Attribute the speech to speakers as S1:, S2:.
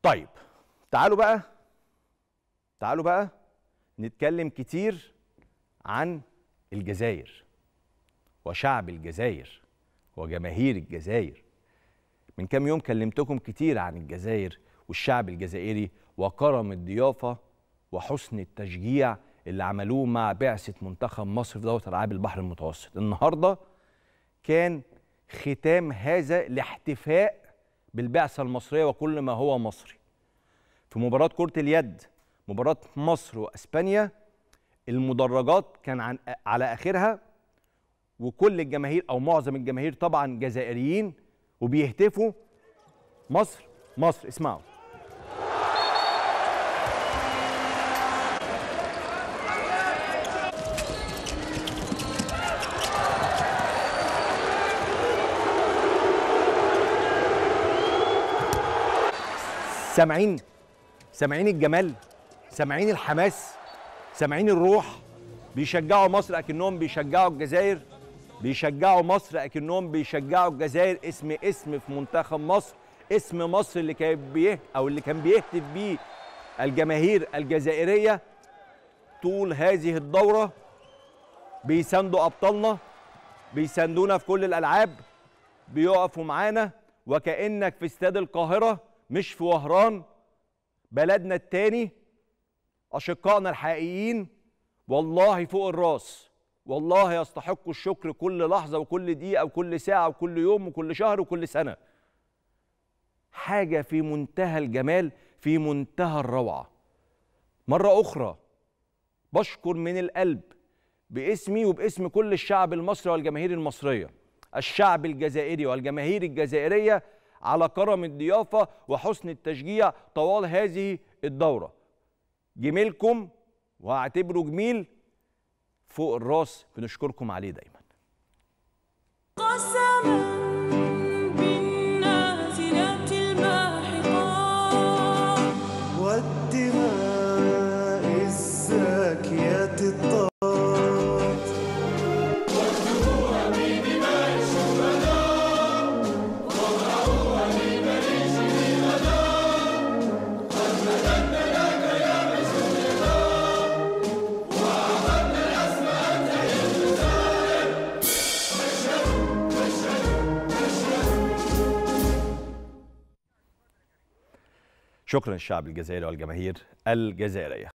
S1: طيب تعالوا بقى نتكلم كتير عن الجزائر وشعب الجزائر وجماهير الجزائر. من كام يوم كلمتكم كتير عن الجزائر والشعب الجزائري وكرم الضيافة وحسن التشجيع اللي عملوه مع بعثة منتخب مصر في دورة ألعاب البحر المتوسط. النهاردة كان ختام هذا الاحتفاء بالبعثة المصرية وكل ما هو مصري. في مباراة كرة اليد، مباراة مصر وأسبانيا، المدرجات كان على آخرها وكل الجماهير أو معظم الجماهير طبعا جزائريين وبيهتفوا مصر مصر. اسمعوا. سامعين الجمال، سامعين الحماس، سامعين الروح. بيشجعوا مصر اكنهم بيشجعوا الجزائر، بيشجعوا مصر اكنهم بيشجعوا الجزائر. اسم في منتخب مصر، اسم مصر اللي كان بيهتف بيه الجماهير الجزائريه طول هذه الدوره. بيساندوا ابطالنا، بيساندونا في كل الالعاب، بيقفوا معانا وكانك في استاد القاهره مش في وهران، بلدنا التاني، أشقائنا الحقيقيين. والله فوق الراس، والله يستحقوا الشكر كل لحظة وكل دقيقة وكل ساعة وكل يوم وكل شهر وكل سنة. حاجة في منتهى الجمال، في منتهى الروعة. مرة أخرى بشكر من القلب باسمي وباسم كل الشعب المصري والجماهير المصرية، الشعب الجزائري والجماهير الجزائرية على كرم الضيافة وحسن التشجيع طوال هذه الدورة. جميلكم وهعتبره جميل فوق الراس، بنشكركم عليه دايما.
S2: قسما بالنازلات الماحقات والدماء الزاكيات الطاهرات واكتبوها بدماء الشهداء واقرأوها لبريش الغداء. قد مددنا لك يا رسول الله وأعطتنا الأسمى أنت يا الجزائر.
S1: شكرا للشعب الجزائري والجماهير الجزائرية.